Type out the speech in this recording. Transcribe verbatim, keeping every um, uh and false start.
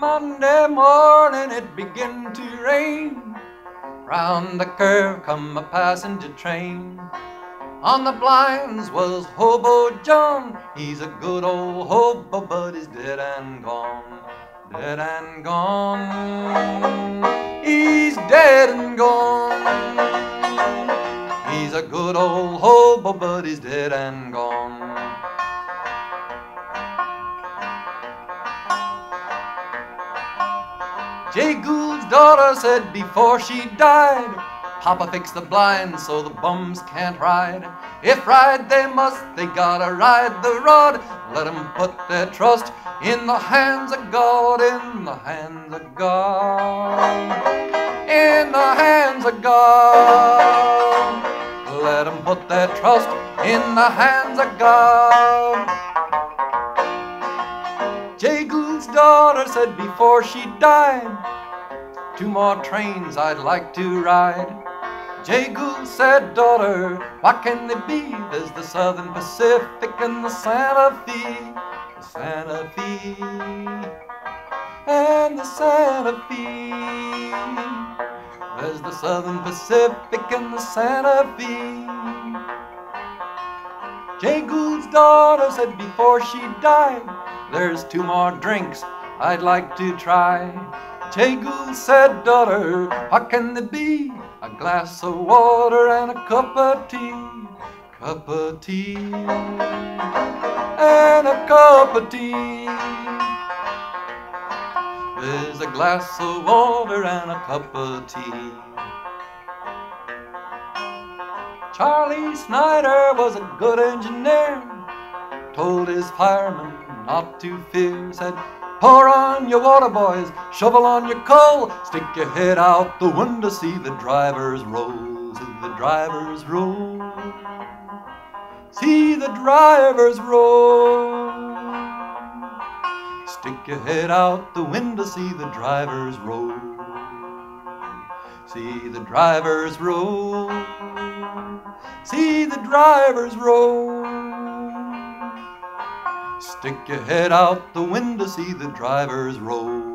Monday morning it began to rain. Round the curve come a passenger train. On the blinds was Hobo John. He's a good old hobo, but he's dead and gone. Dead and gone. He's dead and gone. He's a good old hobo, but he's dead and gone. Jay Gould's daughter said before she died, Papa fixed the blinds so the bums can't ride. If ride they must, they gotta ride the rod. Let 'em put their trust in the hands of God, in the hands of God, in the hands of God. Let 'em put their trust in the hands of God. Jay Gould's daughter said before she died, two more trains I'd like to ride. Jay Gould said, daughter, what can they be? There's the Southern Pacific and the Santa Fe, the Santa Fe, and the Santa Fe. There's the Southern Pacific and the Santa Fe. Jay Gould's daughter said before she died, there's two more drinks I'd like to try. Jay Gould said, daughter, what can they be? A glass of water and a cup of tea, cup of tea, and a cup of tea. There's a glass of water and a cup of tea. Charlie Snyder was a good engineer, told his firemen not to fear, said, pour on your water, boys, shovel on your coal, stick your head out the window, see the drivers roll, see the drivers roll, see the drivers roll. Stick your head out the window, see the drivers roll, see the drivers roll, see the drivers roll. Stick your head out the window, see the drivers roll.